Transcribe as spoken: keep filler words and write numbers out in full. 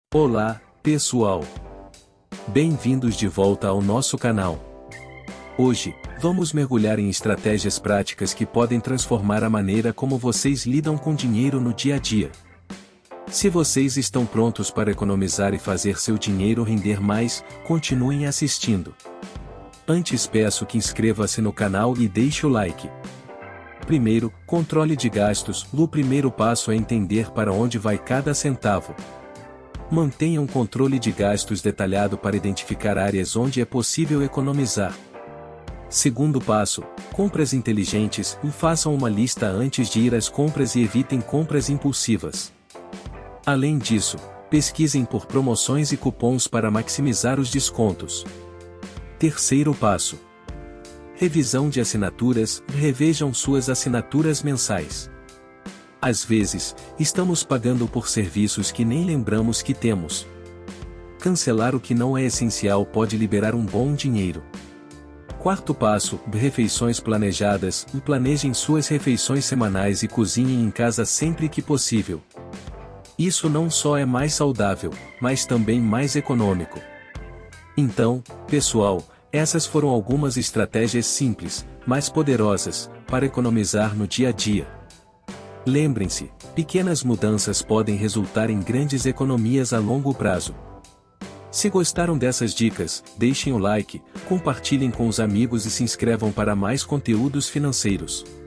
Olá, pessoal! Bem-vindos de volta ao nosso canal. Hoje, vamos mergulhar em estratégias práticas que podem transformar a maneira como vocês lidam com dinheiro no dia a dia. Se vocês estão prontos para economizar e fazer seu dinheiro render mais, continuem assistindo. Antes peço que inscreva-se no canal e deixe o like. Primeiro, controle de gastos. O primeiro passo é entender para onde vai cada centavo. Mantenha um controle de gastos detalhado para identificar áreas onde é possível economizar. Segundo passo, compras inteligentes. Façam uma lista antes de ir às compras e evitem compras impulsivas. Além disso, pesquisem por promoções e cupons para maximizar os descontos. Terceiro passo: revisão de assinaturas. Revejam suas assinaturas mensais. Às vezes, estamos pagando por serviços que nem lembramos que temos. Cancelar o que não é essencial pode liberar um bom dinheiro. Quarto passo: refeições planejadas. Planejem suas refeições semanais e cozinhem em casa sempre que possível. Isso não só é mais saudável, mas também mais econômico. Então, pessoal, essas foram algumas estratégias simples, mas poderosas, para economizar no dia a dia. Lembrem-se, pequenas mudanças podem resultar em grandes economias a longo prazo. Se gostaram dessas dicas, deixem o like, compartilhem com os amigos e se inscrevam para mais conteúdos financeiros.